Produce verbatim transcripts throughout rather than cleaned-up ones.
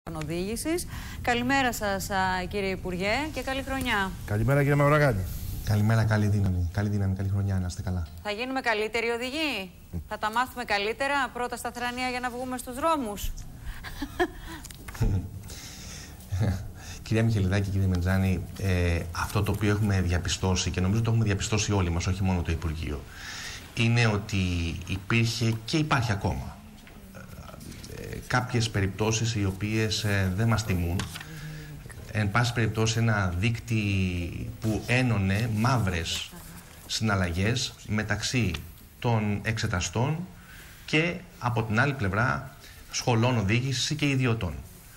οδήγησης. Καλημέρα σας, κύριε Υπουργέ, και καλή χρονιά. Καλημέρα, κύριε Μαυρογάνη. Καλημέρα, καλή δύναμη. Καλή δύναμη, καλή χρονιά, να είστε καλά. Θα γίνουμε καλύτεροι οδηγοί. Mm. Θα τα μάθουμε καλύτερα πρώτα στα θρανία για να βγούμε στους δρόμους. Κυρία Μιχελιδάκη, κύριε Μεντζάνη, ε, αυτό το οποίο έχουμε διαπιστώσει, και νομίζω το έχουμε διαπιστώσει όλοι μας, όχι μόνο το Υπουργείο, είναι ότι υπήρχε και υπάρχει ακόμα ε, κάποιες περιπτώσεις οι οποίες ε, δεν μας τιμούν. Εν πάση περιπτώσει, ένα δίκτυ που ένωνε μαύρες συναλλαγές μεταξύ των εξεταστών και από την άλλη πλευρά σχολών οδήγησης και ιδιωτών.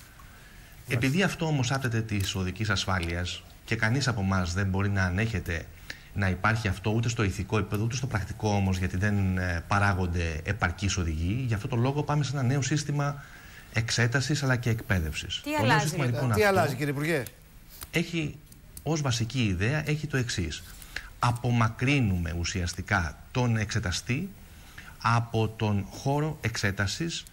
Επειδή αυτό όμως άπτεται της οδικής ασφάλειας και κανείς από εμάς δεν μπορεί να ανέχεται να υπάρχει αυτό ούτε στο ηθικό επίπεδο ούτε στο πρακτικό όμως, γιατί δεν παράγονται επαρκείς οδηγοί, γι' αυτό το λόγο πάμε σε ένα νέο σύστημα εξέτασης αλλά και εκπαίδευσης. Τι αλλάζει, σύστημα, λοιπόν, Τι αυτό αλλάζει, κύριε Υπουργέ? Έχει ως βασική ιδέα έχει το εξής. Απομακρύνουμε ουσιαστικά τον εξεταστή από τον χώρο εξέτασης,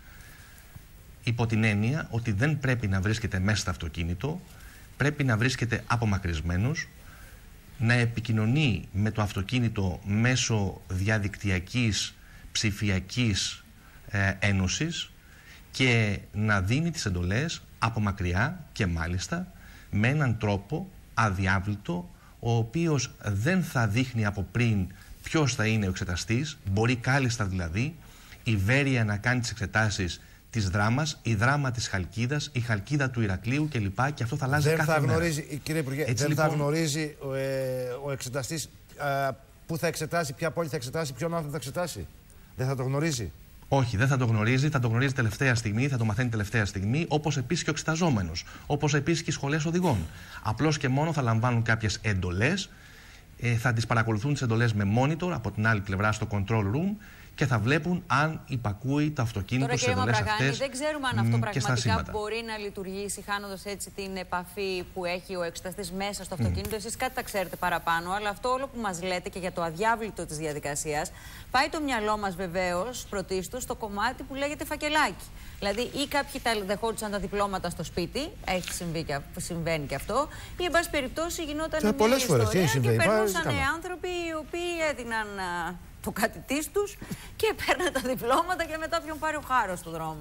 υπό την έννοια ότι δεν πρέπει να βρίσκεται μέσα στο αυτοκίνητο, πρέπει να βρίσκεται απομακρυσμένος, να επικοινωνεί με το αυτοκίνητο μέσω διαδικτυακής ψηφιακής ε, ένωσης και να δίνει τις εντολές από μακριά και μάλιστα με έναν τρόπο αδιάβλητο, ο οποίος δεν θα δείχνει από πριν ποιος θα είναι ο εξεταστής. Μπορεί κάλλιστα δηλαδή η Βέρεια να κάνει τις εξετάσεις της Δράμας, η Δράμα της Χαλκίδας, η Χαλκίδα του Ηρακλείου κλπ. Και αυτό θα αλλάζει δεν κάθε θα μέρα. Γνωρίζει, κύριε Υπουργέ, Έτσι, δεν λοιπόν, θα γνωρίζει ο, ε, ο εξεταστής ε, πού θα εξετάσει, ποια πόλη θα εξετάσει, ποιον άνθρωπο θα εξετάσει. Δεν θα το γνωρίζει. Όχι, δεν θα το γνωρίζει, θα το γνωρίζει τελευταία στιγμή, θα το μαθαίνει τελευταία στιγμή, όπως επίσης και ο εξεταζόμενος, όπως επίσης και οι σχολές οδηγών. Απλώς και μόνο θα λαμβάνουν κάποιες εντολές, ε, θα τις παρακολουθούν τις εντολές με monitor από την άλλη πλευρά στο control room και θα βλέπουν αν υπακούει το αυτοκίνητο στις εντολές αυτές. Δεν ξέρουμε αν αυτό πραγματικά μπορεί να λειτουργήσει, χάνοντας έτσι την επαφή που έχει ο εξεταστής μέσα στο αυτοκίνητο. Mm. Εσείς κάτι τα ξέρετε παραπάνω, αλλά αυτό όλο που μας λέτε και για το αδιάβλητο της διαδικασίας, πάει το μυαλό μας βεβαίως πρωτίστως στο κομμάτι που λέγεται φακελάκι. Δηλαδή, ή κάποιοι τα δεχόντουσαν τα διπλώματα στο σπίτι, έχει συμβεί και, συμβαίνει και αυτό, ή εν πάση περιπτώσει γινόταν μια πολλές ιστορία φορές, και περνούσαν άνθρωποι οι οποίοι έδιναν το κάτι της τους και παίρναν τα διπλώματα και μετά ποιον πάρει ο χάρος στον δρόμο.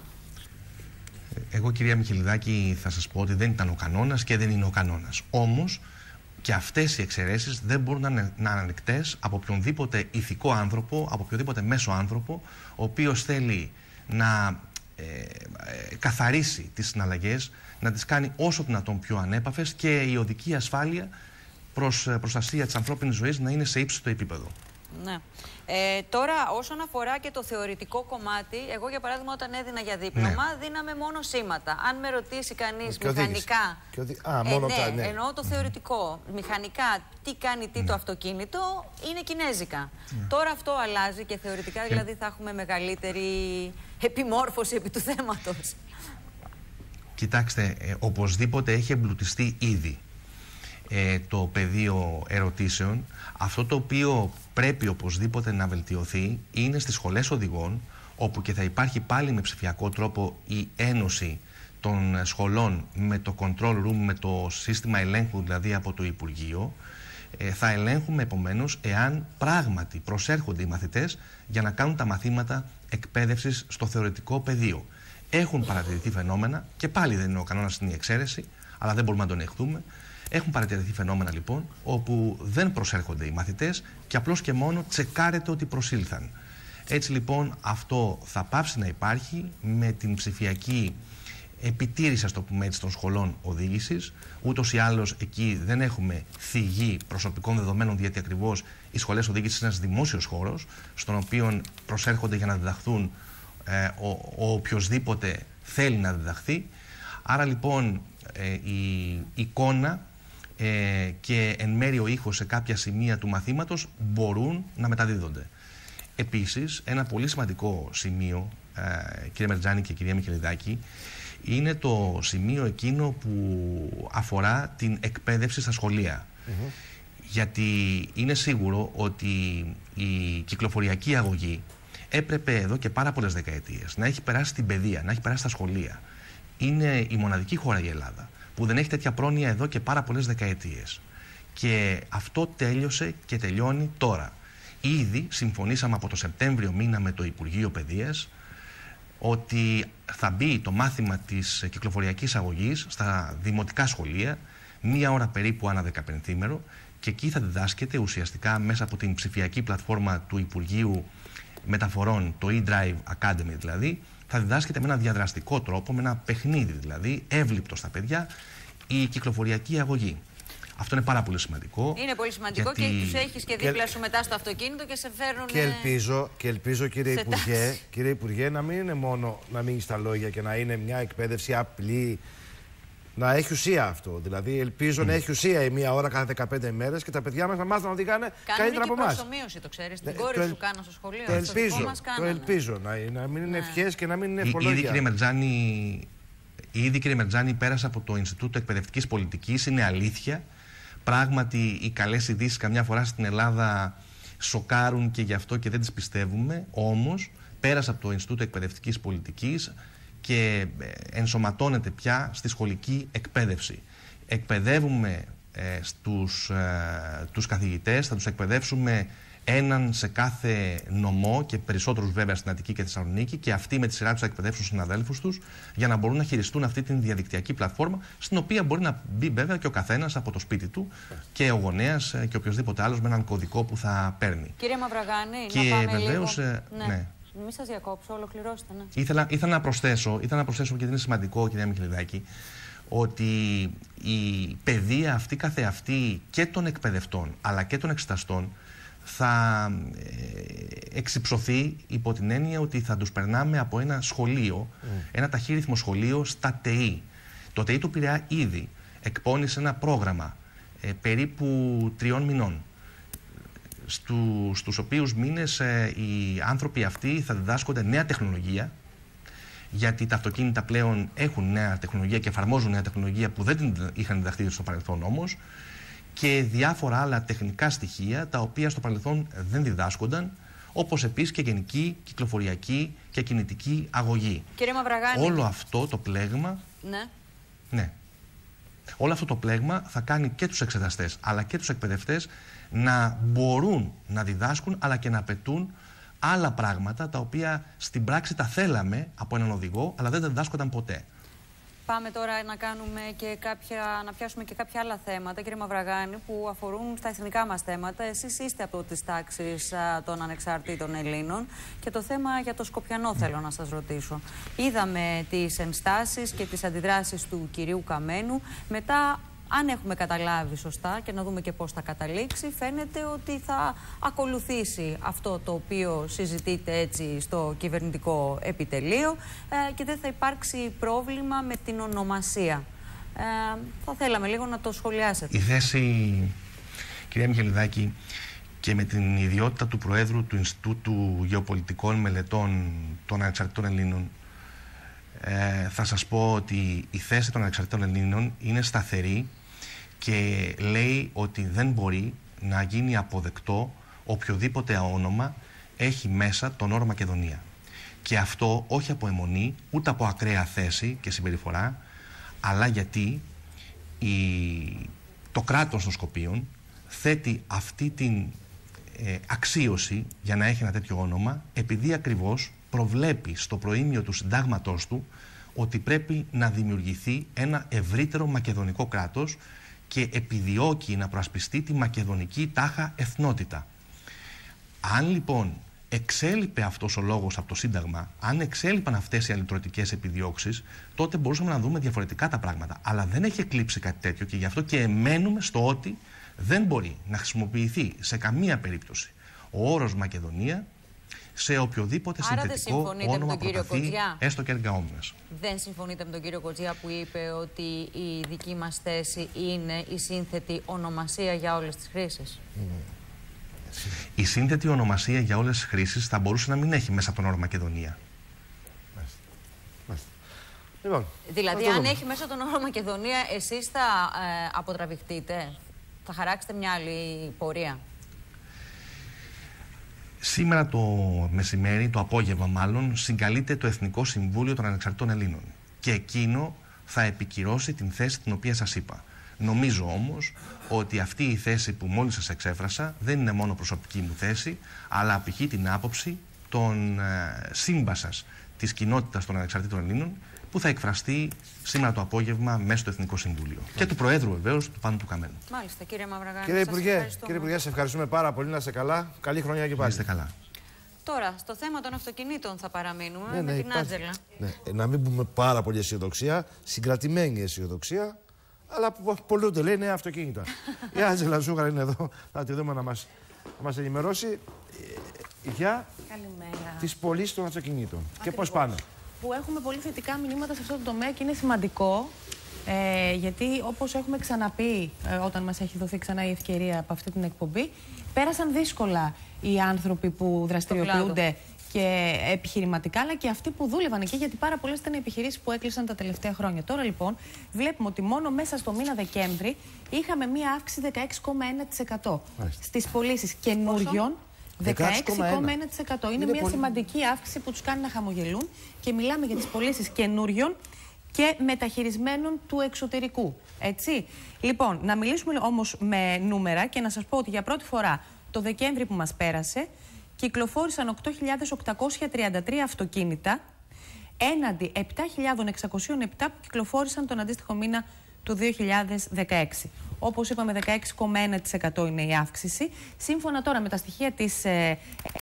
Εγώ, κυρία Μιχελιδάκη, θα σας πω ότι δεν ήταν ο κανόνας και δεν είναι ο κανόνας. Όμως και αυτές οι εξαιρέσεις δεν μπορούν να είναι ανεκτές από οποιονδήποτε ηθικό άνθρωπο, από οποιοδήποτε μέσο άνθρωπο, ο οποίος θέλει να ε, ε, καθαρίσει τις συναλλαγές, να τις κάνει όσο δυνατόν πιο ανέπαφες και η οδική ασφάλεια προς προστασία της ανθρώπινης ζωής να είναι σε ύψιστο επίπεδο. Ναι. Ε, τώρα, όσον αφορά και το θεωρητικό κομμάτι, εγώ για παράδειγμα, όταν έδινα για δίπλωμα, ναι, δίναμε μόνο σήματα. Αν με ρωτήσει κανείς μηχανικά. Οδη... Α, μόνο ε, ναι, τα, ναι. εννοώ το θεωρητικό. Μηχανικά, τι κάνει τι, ναι, το αυτοκίνητο, είναι κινέζικα. Ναι. Τώρα αυτό αλλάζει και θεωρητικά, δηλαδή θα έχουμε μεγαλύτερη επιμόρφωση επί του θέματος. Κοιτάξτε, ε, οπωσδήποτε έχει εμπλουτιστεί ήδη ε, το πεδίο ερωτήσεων. Αυτό το οποίο πρέπει οπωσδήποτε να βελτιωθεί είναι στις σχολές οδηγών, όπου και θα υπάρχει πάλι με ψηφιακό τρόπο η ένωση των σχολών με το control room, με το σύστημα ελέγχου δηλαδή από το Υπουργείο. Ε, θα ελέγχουμε επομένως εάν πράγματι προσέρχονται οι μαθητές για να κάνουν τα μαθήματα εκπαίδευσης στο θεωρητικό πεδίο. Έχουν παρατηρηθεί φαινόμενα, και πάλι δεν είναι ο κανόνας, είναι η εξαίρεση, αλλά δεν μπορούμε να τον δεχτούμε. Έχουν παρατηρηθεί φαινόμενα λοιπόν όπου δεν προσέρχονται οι μαθητές και απλώς και μόνο τσεκάρεται ότι προσήλθαν. Έτσι λοιπόν αυτό θα πάψει να υπάρχει με την ψηφιακή επιτήρηση, ας το πούμε έτσι, των σχολών οδήγησης. Ούτως ή άλλως εκεί δεν έχουμε θυγή προσωπικών δεδομένων, γιατί ακριβώς οι σχολές οδήγησης είναι ένας δημόσιος χώρος στον οποίο προσέρχονται για να διδαχθούν ε, ο, ο οποιοσδήποτε θέλει να διδαχθεί. Άρα λοιπόν ε, η εικόνα Ε, και εν μέρει ο ήχος σε κάποια σημεία του μαθήματος μπορούν να μεταδίδονται. Επίσης, ένα πολύ σημαντικό σημείο, ε, κύριε Μερτζάνη και κυρία Μιχελιδάκη, είναι το σημείο εκείνο που αφορά την εκπαίδευση στα σχολεία. Mm-hmm. Γιατί είναι σίγουρο ότι η κυκλοφοριακή αγωγή έπρεπε εδώ και πάρα πολλές δεκαετίες να έχει περάσει στην παιδεία, να έχει περάσει στα σχολεία. είναι η μοναδική χώρα η Ελλάδα που δεν έχει τέτοια πρόνοια εδώ και πάρα πολλές δεκαετίες. Και αυτό τέλειωσε και τελειώνει τώρα. Ήδη συμφωνήσαμε από το Σεπτέμβριο μήνα με το Υπουργείο Παιδείας ότι θα μπει το μάθημα της κυκλοφοριακής αγωγής στα δημοτικά σχολεία, μία ώρα περίπου ανά δεκαπενθήμερο, και εκεί θα διδάσκεται ουσιαστικά μέσα από την ψηφιακή πλατφόρμα του Υπουργείου Μεταφορών, το e-Drive Academy δηλαδή, θα διδάσκεται με ένα διαδραστικό τρόπο, με ένα παιχνίδι δηλαδή, εύληπτο στα παιδιά, η κυκλοφοριακή αγωγή. Αυτό είναι πάρα πολύ σημαντικό. Είναι πολύ σημαντικό γιατί... και τους έχεις και δίπλα σου μετά στο αυτοκίνητο και σε φέρνουν. Και ελπίζω, και ελπίζω κύριε, Υπουργέ, κύριε Υπουργέ, να μην είναι μόνο να μείνει στα λόγια και να είναι μια εκπαίδευση απλή. Να έχει ουσία αυτό. Δηλαδή, ελπίζω mm. να έχει ουσία η μία ώρα κάθε δεκαπέντε μέρες και τα παιδιά μας να μάθουν να οδηγάνε καλύτερα από εμάς. Κάνουν προσωμείωση, το ξέρεις. Την κόρη σου κάνω στο σχολείο. Το ελπίζω. Το ελπίζω. Να, να μην είναι ευχές και να μην είναι ευχολόγια. Ήδη, κύριε Μερτζάνη, ήδη, κύριε Μερτζάνη, πέρασε από το Ινστιτούτο Εκπαιδευτικής Πολιτικής. Είναι αλήθεια. Πράγματι, οι καλές ειδήσεις καμιά φορά στην Ελλάδα σοκάρουν και γι' αυτό και δεν τις πιστεύουμε. Όμως, πέρασε από το Ινστιτούτο Εκπαιδευτικής Πολιτικής και ενσωματώνεται πια στη σχολική εκπαίδευση. Εκπαιδεύουμε ε, στους, ε, τους καθηγητές, θα τους εκπαιδεύσουμε έναν σε κάθε νομό και περισσότερους βέβαια στην Αττική και Θεσσαλονίκη, και αυτοί με τη σειρά τους θα εκπαιδεύσουν συναδέλφους τους για να μπορούν να χειριστούν αυτή την διαδικτυακή πλατφόρμα, στην οποία μπορεί να μπει βέβαια και ο καθένας από το σπίτι του και ο γονέας και οποιοδήποτε άλλος με έναν κωδικό που θα παίρνει. Κύριε Μαυραγάνη, και να πάμε βεβαίως, λίγο. Ε, ναι. ναι. Μην σας διακόψω, ολοκληρώστε. Ναι. Ήθελα, ήθελα να προσθέσω, ήθελα να προσθέσω γιατί είναι σημαντικό, κυρία Μιχελιδάκη, ότι η παιδεία αυτή καθεαυτή και των εκπαιδευτών αλλά και των εξεταστών θα ε, εξυψωθεί υπό την έννοια ότι θα τους περνάμε από ένα σχολείο, mm. ένα ταχύρυθμο σχολείο στα ΤΕΙ. Το ΤΕΙ του Πειραιά ήδη εκπώνησε ένα πρόγραμμα ε, περίπου τριών μηνών, Στου, στους οποίους μήνες ε, οι άνθρωποι αυτοί θα διδάσκονται νέα τεχνολογία, γιατί τα αυτοκίνητα πλέον έχουν νέα τεχνολογία και εφαρμόζουν νέα τεχνολογία που δεν την είχαν διδαχθεί στο παρελθόν όμως, και διάφορα άλλα τεχνικά στοιχεία τα οποία στο παρελθόν δεν διδάσκονταν, όπως επίσης και γενική, κυκλοφοριακή και κινητική αγωγή. Κύριε Μαυραγάνη. Όλο αυτό το πλέγμα... Ναι. Ναι. Όλο αυτό το πλέγμα θα κάνει και τους εξεταστές αλλά και τους εκπαιδευτές να μπορούν να διδάσκουν αλλά και να απαιτούν άλλα πράγματα τα οποία στην πράξη τα θέλαμε από έναν οδηγό αλλά δεν τα διδάσκονταν ποτέ. Πάμε τώρα να, κάνουμε και κάποια, να πιάσουμε και κάποια άλλα θέματα, κύριε Μαυραγάνη, που αφορούν στα εθνικά μας θέματα. Εσείς είστε από τις τάξεις α, των ανεξαρτήτων Ελλήνων και το θέμα για το Σκοπιανό θέλω να σας ρωτήσω. Είδαμε τις ενστάσεις και τις αντιδράσεις του κυρίου Καμένου. Μετά, αν έχουμε καταλάβει σωστά και να δούμε και πώς θα καταλήξει, φαίνεται ότι θα ακολουθήσει αυτό το οποίο συζητείται έτσι στο κυβερνητικό επιτελείο ε, και δεν θα υπάρξει πρόβλημα με την ονομασία. Ε, θα θέλαμε λίγο να το σχολιάσετε. Η θέση, κυρία Μιχελιδάκη, και με την ιδιότητα του Προέδρου του Ινστιτούτου Γεωπολιτικών Μελετών των Ανεξαρτήτων Ελλήνων, ε, θα σας πω ότι η θέση των Ανεξαρτήτων Ελλήνων είναι σταθερή και λέει ότι δεν μπορεί να γίνει αποδεκτό οποιοδήποτε όνομα έχει μέσα τον όρο Μακεδονία. Και αυτό όχι από αιμονή, ούτε από ακραία θέση και συμπεριφορά, αλλά γιατί η... το κράτος των Σκοπίων θέτει αυτή την ε, αξίωση για να έχει ένα τέτοιο όνομα, επειδή ακριβώς προβλέπει στο προήμιο του συντάγματός του ότι πρέπει να δημιουργηθεί ένα ευρύτερο μακεδονικό κράτος και επιδιώκει να προασπιστεί τη μακεδονική τάχα εθνότητα. Αν λοιπόν εξέλιπε αυτός ο λόγος από το Σύνταγμα, αν εξέλιπαν αυτές οι αλυτρωτικές επιδιώξεις, τότε μπορούσαμε να δούμε διαφορετικά τα πράγματα. Αλλά δεν έχει εκλείψει κάτι τέτοιο και γι' αυτό και εμένουμε στο ότι δεν μπορεί να χρησιμοποιηθεί σε καμία περίπτωση ο όρος Μακεδονία σε οποιοδήποτε Άρα συνθετικό όνομα προταθεί, έστω και εργαόμενος. Δεν συμφωνείτε με τον κύριο Κοτζιά που είπε ότι η δική μας θέση είναι η σύνθετη ονομασία για όλες τις χρήσεις? Mm. Η σύνθετη ονομασία για όλες τις χρήσεις θα μπορούσε να μην έχει μέσα τον όρο Μακεδονία. Μάλιστα. Μάλιστα. Λοιπόν, δηλαδή, αν έχει μέσα τον όρο Μακεδονία, εσείς θα ε, αποτραβηχτείτε, θα χαράξετε μια άλλη πορεία? Σήμερα το μεσημέρι, το απόγευμα μάλλον, συγκαλείται το Εθνικό Συμβούλιο των Ανεξαρτήτων Ελλήνων. και εκείνο θα επικυρώσει την θέση την οποία σας είπα. Νομίζω όμως ότι αυτή η θέση που μόλις σας εξέφρασα δεν είναι μόνο προσωπική μου θέση, αλλά απηχεί την άποψη των ε, σύμπασας της κοινότητας των ανεξαρτήτων Ελλήνων, που θα εκφραστεί σήμερα το απόγευμα μέσα στο Εθνικό Συμβούλιο. Mm. Και του Προέδρου βεβαίως, του Πάνου του Καμένου. Μάλιστα, κύριε Μαυραγάνη. Κύριε Υπουργέ, κύριε Υπουργέ, σε ευχαριστούμε πάρα πολύ. Να είστε καλά. Καλή χρονιά και πάλι. Να είστε καλά. Τώρα, στο θέμα των αυτοκινήτων θα παραμείνουμε ναι, με ναι, την υπάρχει... Άντζελα. Ναι, να μην πούμε πάρα πολύ αισιοδοξία, συγκρατημένη αισιοδοξία, αλλά πολλούνται λέει νέα αυτοκίνητα. Η Άντζελα Ζούγαρα είναι εδώ, θα τη δούμε να μας, να μας ενημερώσει για τις πωλήσεις των αυτοκινήτων. Ακριβώς. Και πώς πάνε. Που έχουμε πολύ θετικά μηνύματα σε αυτό το τομέα και είναι σημαντικό. Ε, γιατί όπως έχουμε ξαναπεί ε, όταν μας έχει δοθεί ξανά η ευκαιρία από αυτή την εκπομπή, πέρασαν δύσκολα οι άνθρωποι που δραστηριοποιούνται και επιχειρηματικά, αλλά και αυτοί που δούλευαν εκεί, γιατί πάρα πολλές ήταν οι επιχειρήσεις που έκλεισαν τα τελευταία χρόνια. Τώρα λοιπόν βλέπουμε ότι μόνο μέσα στο μήνα Δεκέμβρη είχαμε μία αύξηση δεκαέξι κόμμα ένα τοις εκατό στις πωλήσεις καινούριων. δεκαέξι κόμμα ένα τοις εκατό. Είναι, είναι μια πολύ... σημαντική αύξηση που τους κάνει να χαμογελούν, και μιλάμε για τις πωλήσεις καινούριων και μεταχειρισμένων του εξωτερικού. Έτσι. Λοιπόν, να μιλήσουμε όμως με νούμερα και να σας πω ότι για πρώτη φορά το Δεκέμβρη που μας πέρασε κυκλοφόρησαν οκτώ χιλιάδες οκτακόσια τριάντα τρία αυτοκίνητα έναντι επτά χιλιάδες εξακόσια επτά που κυκλοφόρησαν τον αντίστοιχο μήνα του δύο χιλιάδες δεκαέξι. Όπως είπαμε, δεκαέξι κόμμα ένα τοις εκατό είναι η αύξηση. Σύμφωνα τώρα με τα στοιχεία της